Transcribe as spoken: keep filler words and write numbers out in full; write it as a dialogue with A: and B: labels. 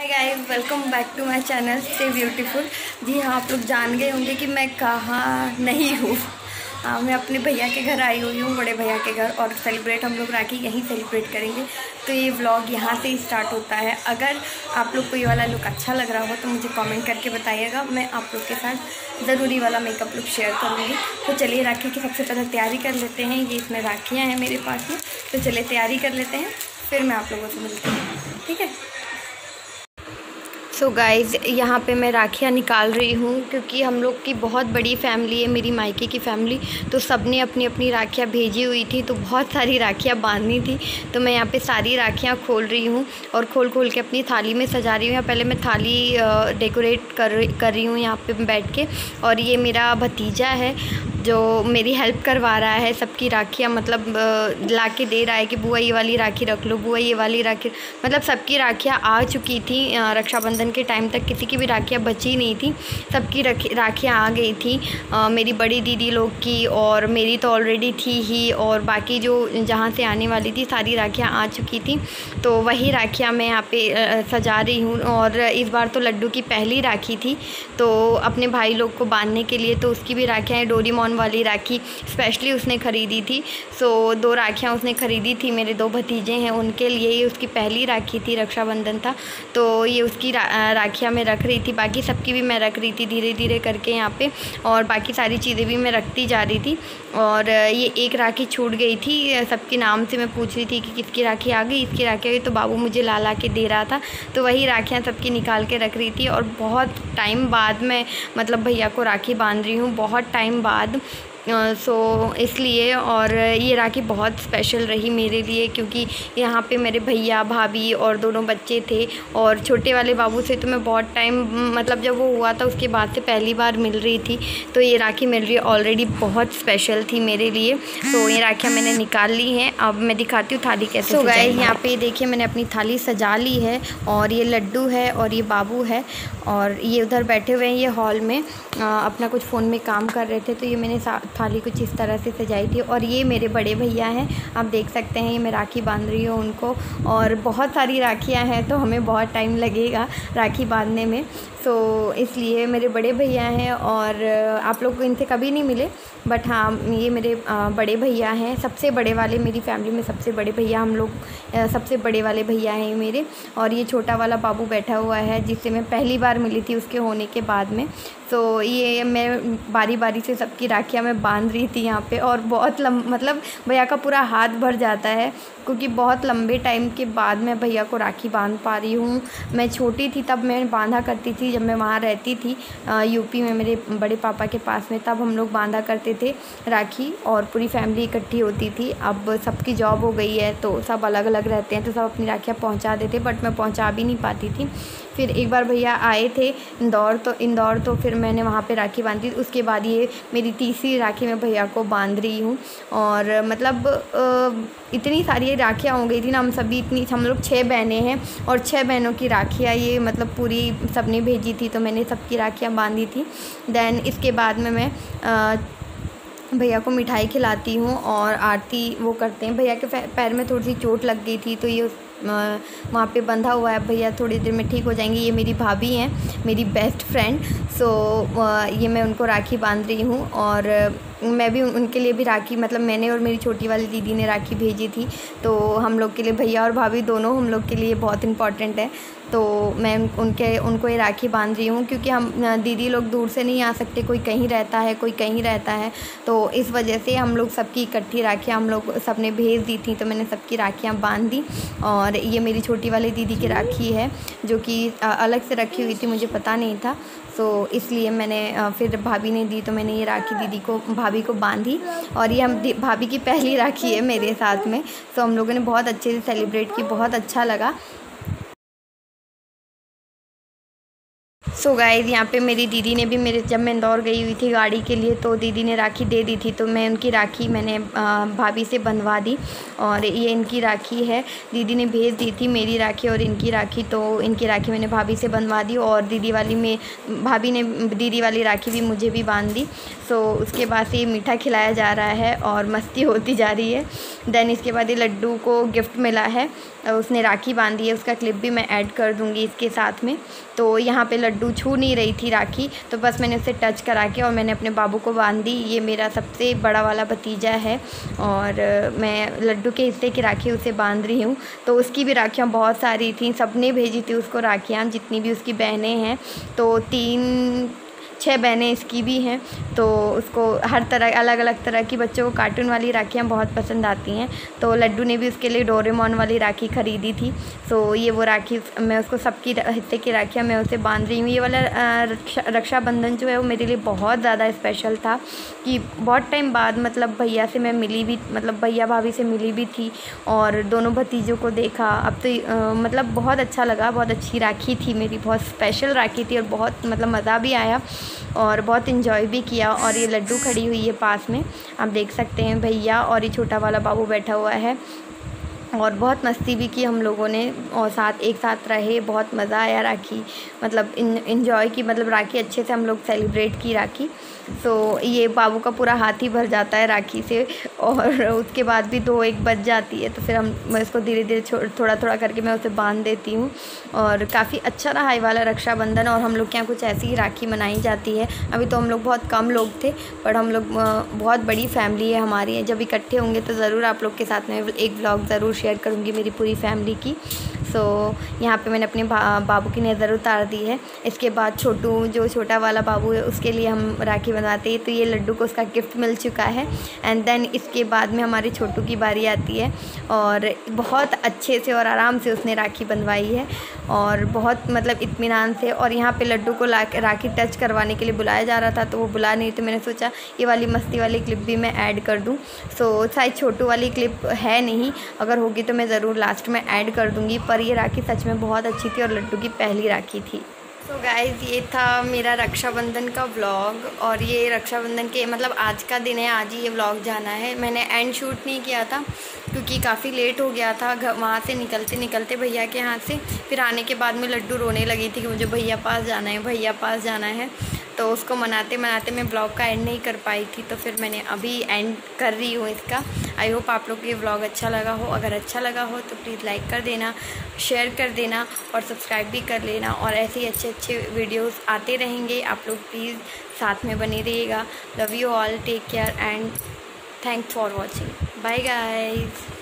A: Hi guys, welcome back to my channel stay beautiful. जी हाँ, आप लोग जान गए होंगे कि मैं कहाँ नहीं हूँ। हाँ, मैं अपने भैया के घर आई हुई हूँ, बड़े भैया के घर, और सेलिब्रेट हम लोग राखी यहीं सेलिब्रेट करेंगे। तो ये व्लॉग यहाँ से ही स्टार्ट होता है। अगर आप लोग को ये वाला लुक अच्छा लग रहा हो तो मुझे कमेंट करके बताइएगा, मैं आप लोग के साथ ज़रूरी वाला मेकअप लुक शेयर करूँगी। तो चलिए राखी की सबसे पहले तैयारी कर लेते हैं। ये इसमें राखियाँ हैं मेरे पास में, तो चलिए तैयारी कर लेते हैं, फिर मैं आप लोगों से मिलती हूँ, ठीक है। सो so गाइज़, यहाँ पे मैं राखियाँ निकाल रही हूँ क्योंकि हम लोग की बहुत बड़ी फैमिली है, मेरी मायके की फैमिली। तो सब ने अपनी अपनी राखियाँ भेजी हुई थी, तो बहुत सारी राखियाँ बांधनी थी। तो मैं यहाँ पे सारी राखियाँ खोल रही हूँ और खोल खोल के अपनी थाली में सजा रही हूँ। यहाँ पहले मैं थाली डेकोरेट कर कर रही हूँ यहाँ पे बैठ के। और ये मेरा भतीजा है जो मेरी हेल्प करवा रहा है, सबकी राखियाँ मतलब ला के दे रहा है कि बुआ ये वाली राखी रख लो, बुआ ये वाली राखी। मतलब सबकी राखियाँ आ चुकी थी रक्षाबंधन के टाइम तक, किसी की भी राखियाँ बची नहीं थी, सबकी राखियाँ आ गई थी। आ, मेरी बड़ी दीदी लोग की, और मेरी तो ऑलरेडी थी ही, और बाकी जो जहाँ से आने वाली थी सारी राखियाँ आ चुकी थी। तो वही राखियाँ मैं यहाँ पे सजा रही हूँ। और इस बार तो लड्डू की पहली राखी थी, तो अपने भाई लोग को बांधने के लिए तो उसकी भी राखियाँ हैं। डोरेमोन वाली राखी स्पेशली उसने ख़रीदी थी। सो दो राखियाँ उसने ख़रीदी थी, मेरे दो भतीजे हैं उनके लिए। ये उसकी पहली राखी थी, रक्षाबंधन था, तो ये उसकी रा, राखियाँ मैं रख रही थी। बाकी सबकी भी मैं रख रही थी धीरे धीरे करके यहाँ पे, और बाकी सारी चीज़ें भी मैं रखती जा रही थी। और ये एक राखी छूट गई थी, सबके नाम से मैं पूछ रही थी कि किसकी राखी आ गई, इसकी राखी आ गई, तो बाबू मुझे ला ला के दे रहा था। तो वही राखियाँ सबकी निकाल के रख रही थी। और बहुत टाइम बाद मैं मतलब भैया को राखी बांध रही हूँ, बहुत टाइम बाद। सो uh, so, इसलिए और ये राखी बहुत स्पेशल रही मेरे लिए, क्योंकि यहाँ पे मेरे भैया भाभी और दोनों बच्चे थे। और छोटे वाले बाबू से तो मैं बहुत टाइम मतलब जब वो हुआ था उसके बाद से पहली बार मिल रही थी। तो ये राखी मेरे लिए ऑलरेडी बहुत स्पेशल थी मेरे लिए। तो ये राखियाँ मैंने निकाल ली हैं, अब मैं दिखाती हूँ थाली कैसे। सो गाइस, यहाँ पे देखिए मैंने अपनी थाली सजा ली है, और ये लड्डू है और ये बाबू है, और ये उधर बैठे हुए हैं ये हॉल में आ, अपना कुछ फ़ोन में काम कर रहे थे। तो ये मैंने थाली कुछ इस तरह से सजाई थी। और ये मेरे बड़े भैया हैं, आप देख सकते हैं, ये मैं राखी बांध रही हूँ उनको। और बहुत सारी राखियाँ हैं तो हमें बहुत टाइम लगेगा राखी बांधने में, तो इसलिए मेरे बड़े भैया हैं। और आप लोग इनसे कभी नहीं मिले, बट हाँ ये मेरे बड़े भैया हैं, सबसे बड़े वाले, मेरी फैमिली में सबसे बड़े भैया हम लोग, सबसे बड़े वाले भैया हैं मेरे। और ये छोटा वाला बाबू बैठा हुआ है जिससे मैं पहली बार मिली थी उसके होने के बाद में। तो ये मैं बारी बारी से सबकी राखियाँ मैं बांध रही थी यहाँ पे। और बहुत लम मतलब भैया का पूरा हाथ भर जाता है, क्योंकि बहुत लंबे टाइम के बाद मैं भैया को राखी बांध पा रही हूँ। मैं छोटी थी तब मैं बांधा करती थी, जब मैं वहाँ रहती थी यूपी में मेरे बड़े पापा के पास में, तब हम लोग बांधा करते थे राखी, और पूरी फैमिली इकट्ठी होती थी। अब सबकी जॉब हो गई है तो सब अलग अलग रहते हैं, तो सब अपनी राखियाँ पहुँचा देते, बट मैं पहुँचा भी नहीं पाती थी। फिर एक बार भैया आए थे इंदौर, तो इंदौर तो फिर मैंने वहाँ पे राखी बांधी। उसके बाद ये मेरी तीसरी राखी मैं भैया को बांध रही हूँ। और मतलब इतनी सारी राखियाँ हो गई थी ना, हम सभी इतनी, हम लोग छः बहनें हैं, और छः बहनों की राखियाँ ये मतलब पूरी सबने भेजी थी, तो मैंने सबकी राखियाँ बांधी थी। देन इसके बाद में मैं भैया को मिठाई खिलाती हूँ और आरती वो करते हैं। भैया के पैर में थोड़ी सी चोट लग गई थी, तो ये वहाँ पे बंधा हुआ है, भैया थोड़ी देर में ठीक हो जाएंगे। ये मेरी भाभी हैं, मेरी बेस्ट फ्रेंड। सो ये मैं उनको राखी बांध रही हूँ, और मैं भी उनके लिए भी राखी, मतलब मैंने और मेरी छोटी वाली दीदी ने राखी भेजी थी। तो हम लोग के लिए भैया और भाभी दोनों हम लोग के लिए बहुत इम्पॉर्टेंट है। तो मैं उनके उनको ये राखी बांध रही हूँ, क्योंकि हम दीदी लोग दूर से नहीं आ सकते, कोई कहीं रहता है कोई कहीं रहता है, तो इस वजह से हम लोग सबकी इकट्ठी राखियाँ हम लोग सब ने भेज दी थी। तो मैंने सबकी राखियाँ बांध दी। और ये मेरी छोटी वाली दीदी की राखी है, जो कि अलग से रखी हुई थी, मुझे पता नहीं था, तो इसलिए मैंने फिर भाभी ने दी, तो मैंने ये राखी दीदी को, भाभी को बांधी। और ये हम भाभी की पहली राखी है मेरे साथ में। तो हम लोगों ने बहुत अच्छे से सेलिब्रेट की, बहुत अच्छा लगा। सो गाइस यहाँ पे मेरी दीदी ने भी मेरे जब मैं इंदौर गई हुई थी गाड़ी के लिए तो दीदी ने राखी दे दी थी, तो मैं उनकी राखी मैंने भाभी से बंधवा दी। और ये इनकी राखी है, दीदी ने भेज दी थी मेरी राखी और इनकी राखी, तो इनकी राखी मैंने भाभी से बंधवा दी और दीदी वाली में भाभी ने दीदी वाली राखी भी मुझे भी बांध दी। सो उसके बाद से ये मीठा खिलाया जा रहा है और मस्ती होती जा रही है। देन इसके बाद ये लड्डू को गिफ्ट मिला है, उसने राखी बांधी है, उसका क्लिप भी मैं ऐड कर दूँगी इसके साथ में। तो यहाँ पे लड्डू छू नहीं रही थी राखी, तो बस मैंने उसे टच करा के और मैंने अपने बाबू को बांध दी। ये मेरा सबसे बड़ा वाला भतीजा है और मैं लड्डू के हिस्से की राखी उसे बांध रही हूँ। तो उसकी भी राखियाँ बहुत सारी थी, सबने भेजी थी उसको राखियाँ, जितनी भी उसकी बहनें हैं। तो तीन छः बहनें इसकी भी हैं, तो उसको हर तरह अलग अलग तरह की बच्चों को कार्टून वाली राखियाँ बहुत पसंद आती हैं। तो लड्डू ने भी उसके लिए डोरेमोन वाली राखी ख़रीदी थी। सो ये वो राखी मैं उसको सबकी हिस्से की राखियाँ मैं उसे बांध रही हूँ। ये वाला रक्षा रक्षाबंधन जो है वो मेरे लिए बहुत ज़्यादा स्पेशल था कि बहुत टाइम बाद मतलब भैया से मैं मिली भी, मतलब भैया भाभी से मिली भी थी और दोनों भतीजों को देखा। अब तो आ, मतलब बहुत अच्छा लगा, बहुत अच्छी राखी थी मेरी, बहुत स्पेशल राखी थी और बहुत मतलब मज़ा भी आया और बहुत इन्जॉय भी किया। और ये लड्डू खड़ी हुई है पास में, आप देख सकते हैं भैया और ये छोटा वाला बाबू बैठा हुआ है और बहुत मस्ती भी की हम लोगों ने और साथ एक साथ रहे, बहुत मज़ा आया राखी मतलब इन्जॉय की, मतलब राखी अच्छे से हम लोग सेलिब्रेट की राखी। सो ये बाबू का पूरा हाथ ही भर जाता है राखी से और उसके बाद भी दो एक बज जाती है, तो फिर हम मैं इसको धीरे धीरे थोड़ा थोड़ा करके मैं उसे बांध देती हूँ। और काफ़ी अच्छा रहा ये वाला रक्षाबंधन और हम लोग के यहाँ कुछ ऐसी ही राखी मनाई जाती है। अभी तो हम लोग बहुत कम लोग थे पर हम लोग बहुत बड़ी फैमिली है हमारी, जब इकट्ठे होंगे तो ज़रूर आप लोग के साथ में एक व्लॉग ज़रूर शेयर करूँगी मेरी पूरी फैमिली की। सो so, यहाँ पे मैंने अपने बा, बाबू की नज़र उतार दी है। इसके बाद छोटू जो छोटा वाला बाबू है उसके लिए हम राखी बनवाते हैं, तो ये लड्डू को उसका गिफ्ट मिल चुका है। एंड देन इसके बाद में हमारी छोटू की बारी आती है और बहुत अच्छे से और आराम से उसने राखी बनवाई है और बहुत मतलब इत्मीनान से। और यहाँ पे लड्डू को ला राखी टच करवाने के लिए बुलाया जा रहा था तो वो बुला नहीं, तो मैंने सोचा ये वाली मस्ती वाली क्लिप भी मैं ऐड कर दूँ। सो शायद छोटू वाली क्लिप है नहीं, अगर होगी तो मैं ज़रूर लास्ट में ऐड कर दूँगी। पर ये राखी सच में बहुत अच्छी थी और लड्डू की पहली राखी थी। सो so गाइज़ ये था मेरा रक्षाबंधन का व्लॉग और ये रक्षाबंधन के मतलब आज का दिन है, आज ही ये व्लॉग जाना है। मैंने एंड शूट नहीं किया था क्योंकि काफ़ी लेट हो गया था वहाँ से निकलते निकलते भैया के यहाँ से। फिर आने के बाद में लड्डू रोने लगी थी कि मुझे भैया पास जाना है, भैया पास जाना है, तो उसको मनाते मनाते मैं ब्लॉग का एंड नहीं कर पाई थी। तो फिर मैंने अभी एंड कर रही हूँ इसका। आई होप आप लोग को ये व्लॉग अच्छा लगा हो। अगर अच्छा लगा हो तो प्लीज़ लाइक कर देना, शेयर कर देना और सब्सक्राइब भी कर लेना। और ऐसे ही अच्छे अच्छे वीडियोस आते रहेंगे, आप लोग प्लीज़ साथ में बने रहिएगा। Love you all, take care and thanks for watching. Bye guys.